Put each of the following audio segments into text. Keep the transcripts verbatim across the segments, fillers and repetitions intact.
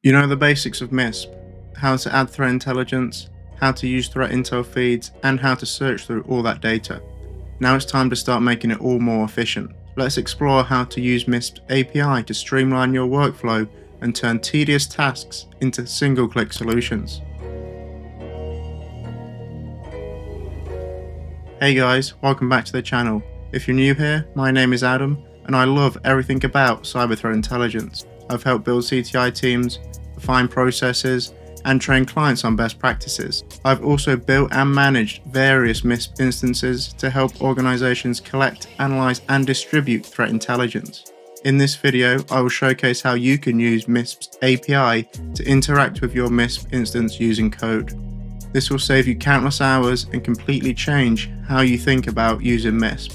You know the basics of M I S P, how to add threat intelligence, how to use threat intel feeds, and how to search through all that data. Now it's time to start making it all more efficient. Let's explore how to use M I S P A P I to streamline your workflow and turn tedious tasks into single-click solutions. Hey guys, welcome back to the channel. If you're new here, my name is Adam, and I love everything about cyber threat intelligence. I've helped build C T I teams, define processes, and train clients on best practices. I've also built and managed various M I S P instances to help organizations collect, analyze, and distribute threat intelligence. In this video, I will showcase how you can use M I S P's A P I to interact with your M I S P instance using code. This will save you countless hours and completely change how you think about using M I S P.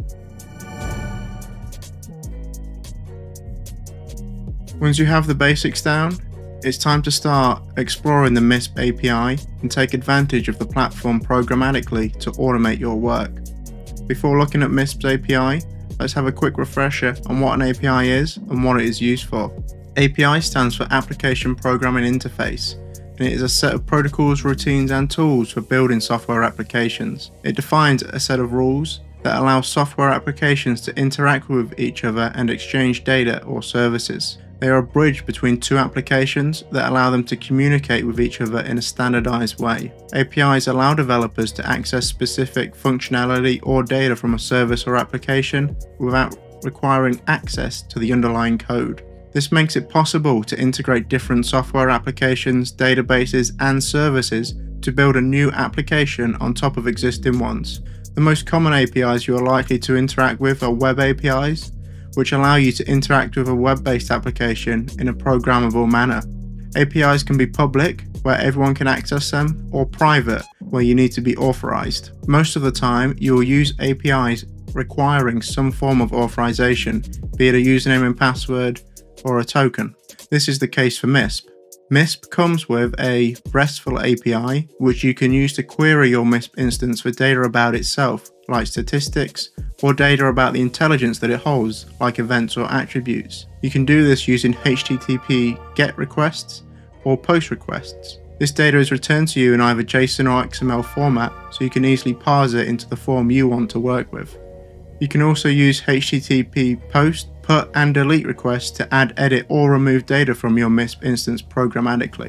Once you have the basics down, it's time to start exploring the M I S P A P I and take advantage of the platform programmatically to automate your work. Before looking at M I S P's A P I, let's have a quick refresher on what an A P I is and what it is used for. A P I stands for Application Programming Interface, and it is a set of protocols, routines, and tools for building software applications. It defines a set of rules that allow software applications to interact with each other and exchange data or services. They are a bridge between two applications that allow them to communicate with each other in a standardized way. A P Is allow developers to access specific functionality or data from a service or application without requiring access to the underlying code. This makes it possible to integrate different software applications, databases, and services to build a new application on top of existing ones. The most common A P Is you are likely to interact with are web A P Is, which allow you to interact with a web-based application in a programmable manner. A P Is can be public, where everyone can access them, or private, where you need to be authorized. Most of the time, you will use A P Is requiring some form of authorization, be it a username and password, or a token. This is the case for M I S P. M I S P comes with a RESTful A P I, which you can use to query your M I S P instance for data about itself, like statistics, or data about the intelligence that it holds, like events or attributes. You can do this using H T T P GET requests or POST requests. This data is returned to you in either JSON or X M L format, so you can easily parse it into the form you want to work with. You can also use H T T P POST, PUT, and DELETE requests to add, edit, or remove data from your M I S P instance programmatically.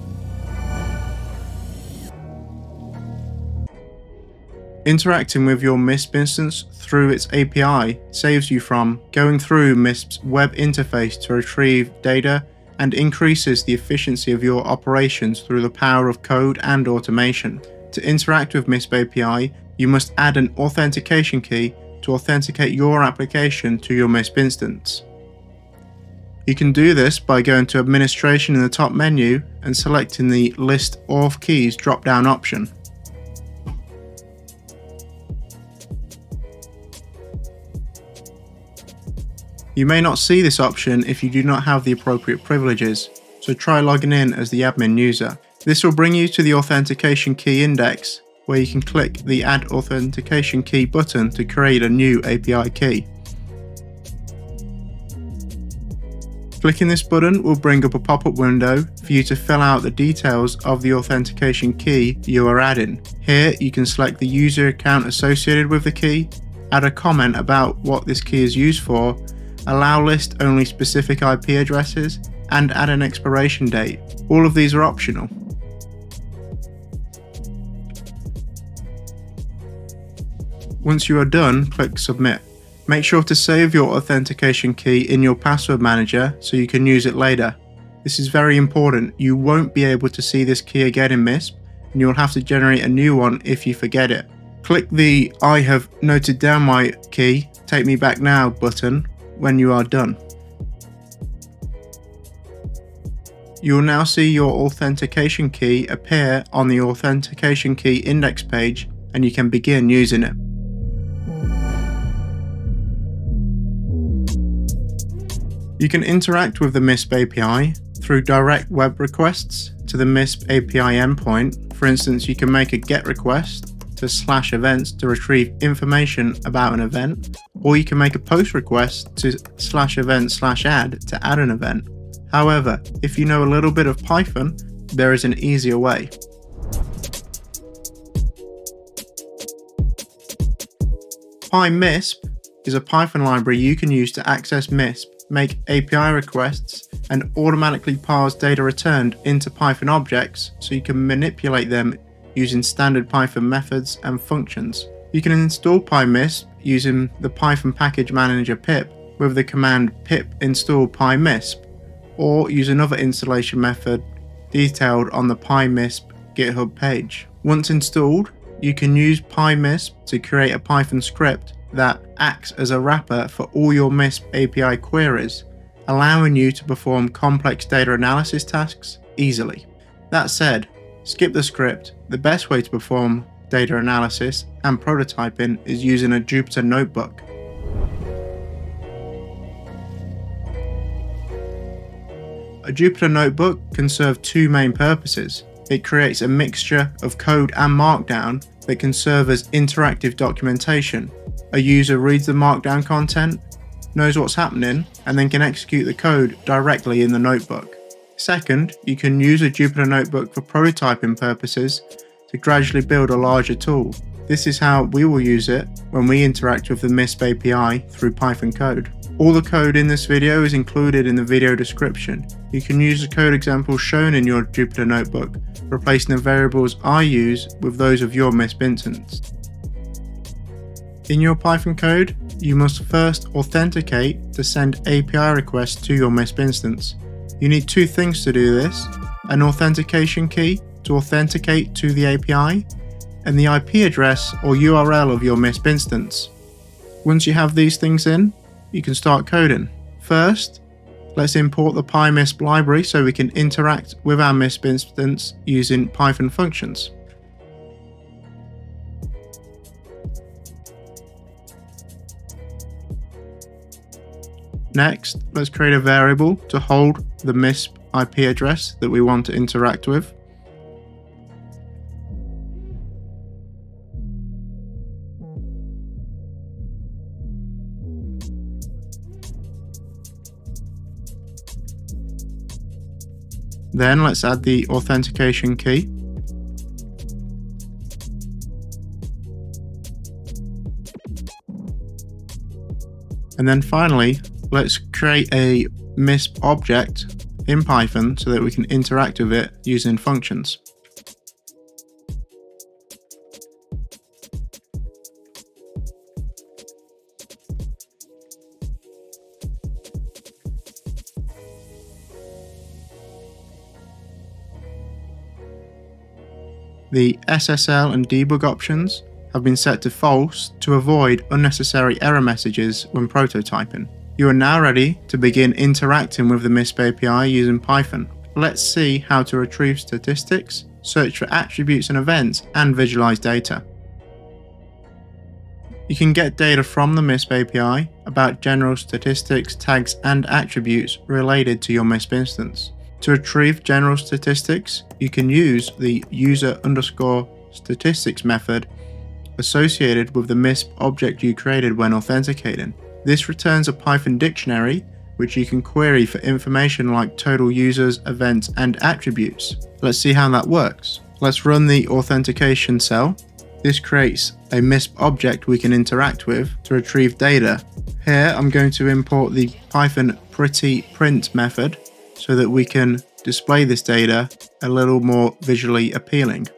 Interacting with your M I S P instance through its A P I saves you from going through M I S P's web interface to retrieve data and increases the efficiency of your operations through the power of code and automation. To interact with M I S P A P I, you must add an authentication key to authenticate your application to your M I S P instance. You can do this by going to Administration in the top menu and selecting the List Auth Keys drop-down option. You may not see this option if you do not have the appropriate privileges, so try logging in as the admin user. This will bring you to the authentication key index, where you can click the Add Authentication Key button to create a new A P I key. Clicking this button will bring up a pop-up window for you to fill out the details of the authentication key you are adding. Here you can select the user account associated with the key, add a comment about what this key is used for, allow list only specific I P addresses, and add an expiration date. All of these are optional. Once you are done, click Submit. Make sure to save your authentication key in your password manager so you can use it later. This is very important. You won't be able to see this key again in M I S P, and you'll have to generate a new one if you forget it. Click the I have noted down my key, take me back now button when you are done. You will now see your authentication key appear on the authentication key index page, and you can begin using it. You can interact with the M I S P A P I through direct web requests to the M I S P A P I endpoint. For instance, you can make a GET request to slash events to retrieve information about an event, or you can make a POST request to slash event slash add to add an event. However, if you know a little bit of Python, there is an easier way. PyMisp is a Python library you can use to access M I S P, make A P I requests, and automatically parse data returned into Python objects so you can manipulate them using standard Python methods and functions. You can install PyMisp using the Python package manager pip with the command pip install pymisp, or use another installation method detailed on the PyMisp GitHub page. Once installed, you can use PyMisp to create a Python script that acts as a wrapper for all your M I S P A P I queries, allowing you to perform complex data analysis tasks easily. That said, skip the script. The best way to perform data analysis and prototyping is using a Jupyter notebook. A Jupyter notebook can serve two main purposes. It creates a mixture of code and markdown that can serve as interactive documentation. A user reads the markdown content, knows what's happening, and then can execute the code directly in the notebook. Second, you can use a Jupyter notebook for prototyping purposes to gradually build a larger tool. This is how we will use it when we interact with the M I S P A P I through Python code. All the code in this video is included in the video description. You can use the code examples shown in your Jupyter notebook, replacing the variables I use with those of your M I S P instance. In your Python code, you must first authenticate to send A P I requests to your M I S P instance. You need two things to do this: an authentication key to authenticate to the A P I, and the I P address or U R L of your M I S P instance. Once you have these things in, you can start coding. First, let's import the PyMisp library so we can interact with our M I S P instance using Python functions. Next, let's create a variable to hold the M I S P I P address that we want to interact with. Then let's add the authentication key. And then finally, let's create a M I S P object in Python so that we can interact with it using functions. The S S L and debug options have been set to false to avoid unnecessary error messages when prototyping. You are now ready to begin interacting with the M I S P A P I using Python. Let's see how to retrieve statistics, search for attributes and events, and visualize data. You can get data from the M I S P A P I about general statistics, tags, and attributes related to your M I S P instance. To retrieve general statistics, you can use the user underscore statistics method associated with the M I S P object you created when authenticating. This returns a Python dictionary which you can query for information like total users, events, and attributes. Let's see how that works. Let's run the authentication cell. This creates a M I S P object we can interact with to retrieve data. Here I'm going to import the Python pretty print method so that we can display this data a little more visually appealing.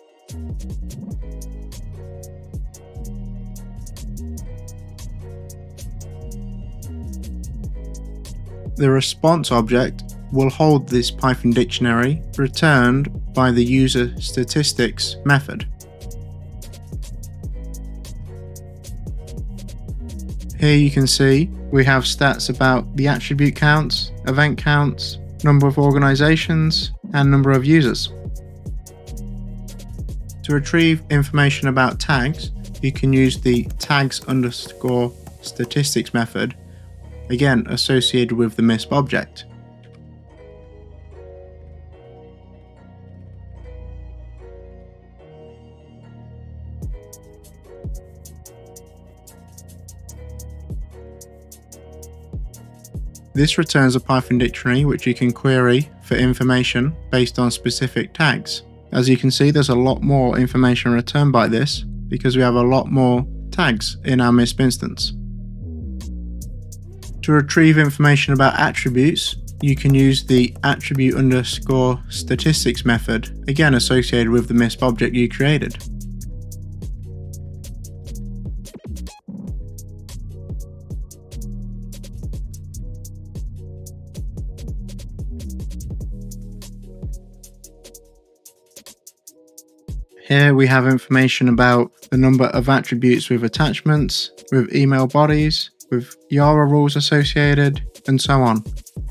The response object will hold this Python dictionary returned by the user statistics method. Here you can see we have stats about the attribute counts, event counts, number of organizations, and number of users. To retrieve information about tags, you can use the tags underscore statistics method, again associated with the M I S P object. This returns a Python dictionary which you can query for information based on specific tags. As you can see, there's a lot more information returned by this because we have a lot more tags in our M I S P instance. To retrieve information about attributes, you can use the attribute underscore statistics method, again associated with the M I S P object you created. Here we have information about the number of attributes with attachments, with email bodies, with Yara rules associated, and so on.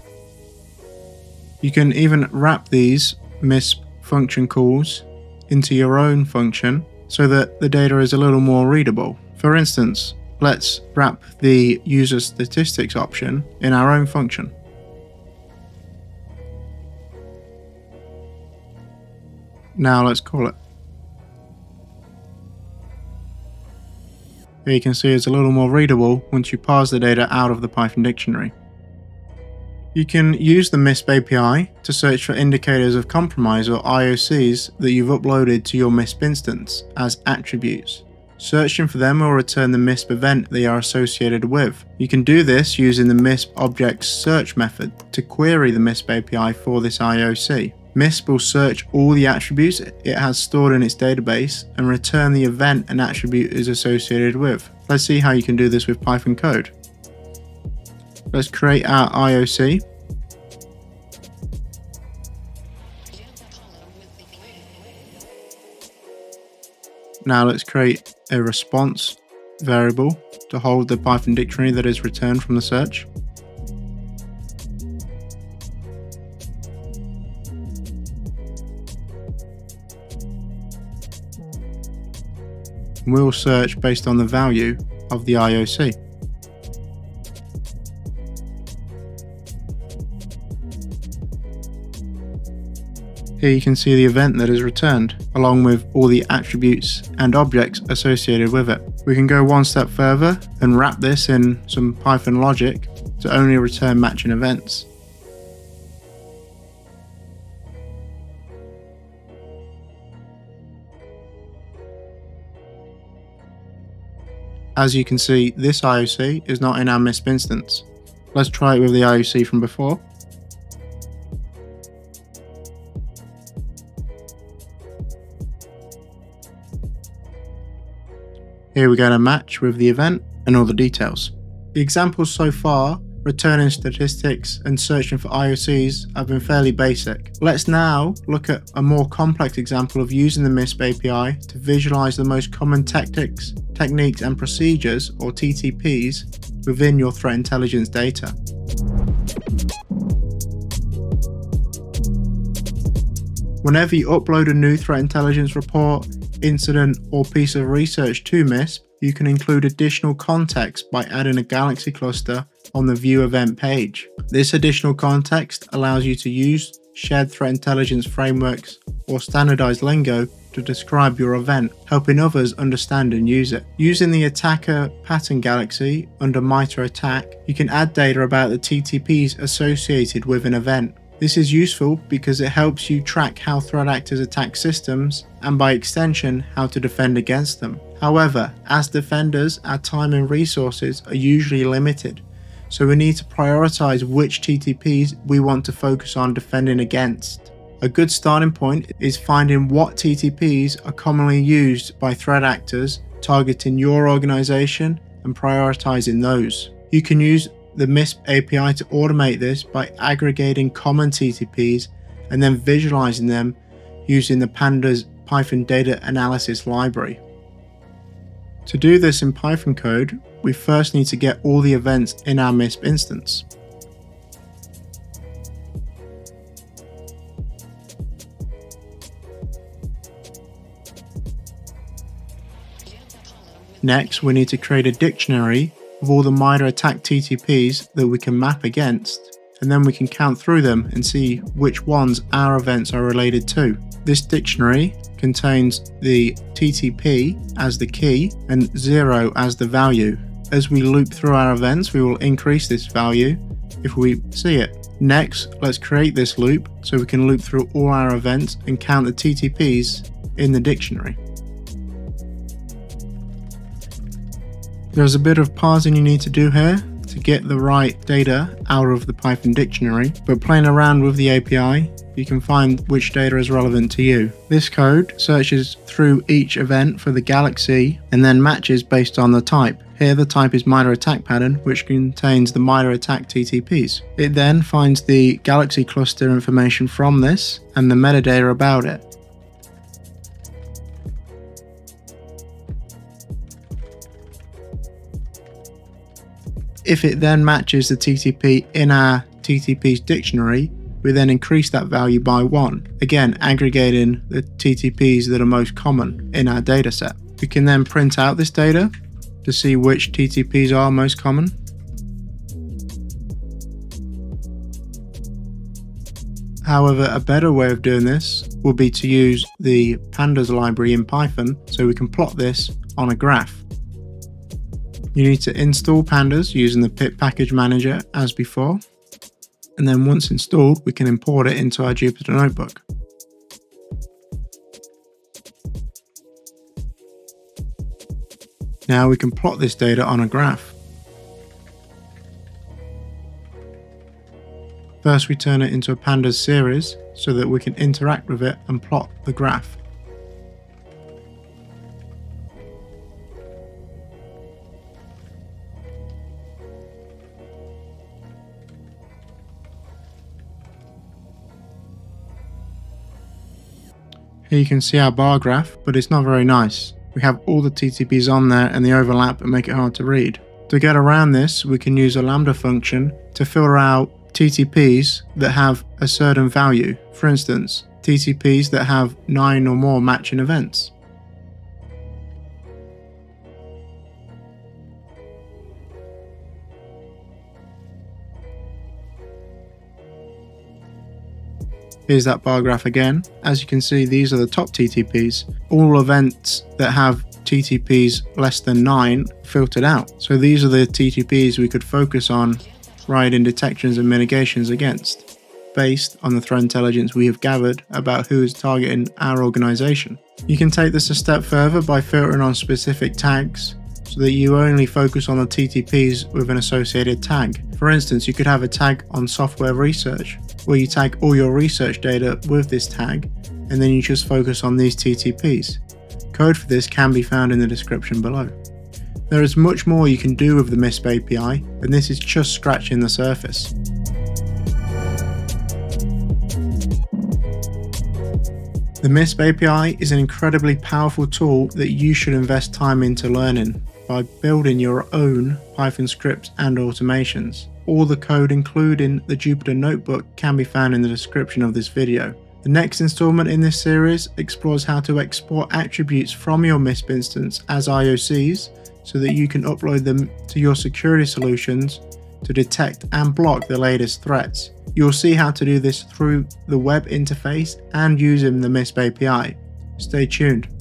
You can even wrap these M I S P function calls into your own function so that the data is a little more readable. For instance, let's wrap the user statistics option in our own function. Now let's call it. Here you can see it's a little more readable once you parse the data out of the Python dictionary. You can use the M I S P A P I to search for indicators of compromise or I O Cs that you've uploaded to your M I S P instance as attributes. Searching for them will return the M I S P event they are associated with. You can do this using the M I S P object search method to query the M I S P A P I for this I O C. M I S P will search all the attributes it has stored in its database and return the event an attribute is associated with. Let's see how you can do this with Python code. Let's create our I O C. Now let's create a response variable to hold the Python dictionary that is returned from the search. We'll search based on the value of the I O C. Here you can see the event that is returned, along with all the attributes and objects associated with it. We can go one step further and wrap this in some Python logic to only return matching events. As you can see, this I O C is not in our M I S P instance. Let's try it with the I O C from before. Here we get a match with the event and all the details. The examples so far, returning statistics and searching for I O Cs, have been fairly basic. Let's now look at a more complex example of using the M I S P A P I to visualize the most common tactics, techniques and procedures, or T T Ps, within your threat intelligence data. Whenever you upload a new threat intelligence report, incident, or piece of research to M I S P, you can include additional context by adding a Galaxy cluster on the View Event page. This additional context allows you to use shared threat intelligence frameworks or standardized lingo to describe your event, helping others understand and use it. Using the attacker pattern galaxy under MITRE ATT&CK, you can add data about the T T Ps associated with an event. This is useful because it helps you track how threat actors attack systems and by extension how to defend against them. However, as defenders, our time and resources are usually limited, so we need to prioritize which T T Ps we want to focus on defending against. A good starting point is finding what T T Ps are commonly used by threat actors targeting your organization and prioritizing those. You can use the M I S P A P I to automate this by aggregating common T T Ps and then visualizing them using the Pandas Python data analysis library. To do this in Python code, we first need to get all the events in our M I S P instance. Next, we need to create a dictionary of all the MITRE ATT&CK T T Ps that we can map against, and then we can count through them and see which ones our events are related to. This dictionary contains the T T P as the key and zero as the value. As we loop through our events, we will increase this value if we see it. Next, let's create this loop so we can loop through all our events and count the T T Ps in the dictionary. There's a bit of parsing you need to do here to get the right data out of the Python dictionary, but playing around with the A P I, you can find which data is relevant to you. This code searches through each event for the galaxy and then matches based on the type. Here the type is MITRE ATT&CK pattern, which contains the MITRE ATT&CK T T Ps. It then finds the galaxy cluster information from this and the metadata about it. If it then matches the T T P in our T T Ps dictionary, we then increase that value by one, again aggregating the T T Ps that are most common in our dataset. We can then print out this data to see which T T Ps are most common. However, a better way of doing this would be to use the pandas library in Python so we can plot this on a graph. You need to install pandas using the pip package manager as before, and then once installed we can import it into our Jupyter notebook. Now we can plot this data on a graph. First we turn it into a pandas series so that we can interact with it and plot the graph. Here you can see our bar graph, but it's not very nice. We have all the T T Ps on there and they overlap and make it hard to read. To get around this, we can use a lambda function to filter out T T Ps that have a certain value. For instance, T T Ps that have nine or more matching events. Here's that bar graph again. As you can see, these are the top T T Ps. All events that have T T Ps less than nine filtered out. So these are the T T Ps we could focus on writing detections and mitigations against, based on the threat intelligence we have gathered about who is targeting our organization. You can take this a step further by filtering on specific tags so that you only focus on the T T Ps with an associated tag. For instance, you could have a tag on software research, where you tag all your research data with this tag, and then you just focus on these T T Ps. Code for this can be found in the description below. There is much more you can do with the MISP A P I, and this is just scratching the surface. The MISP A P I is an incredibly powerful tool that you should invest time into learning by building your own Python scripts and automations. All the code, including the Jupyter notebook, can be found in the description of this video. The next installment in this series explores how to export attributes from your MISP instance as I O Cs so that you can upload them to your security solutions to detect and block the latest threats. You'll see how to do this through the web interface and using the MISP A P I. Stay tuned.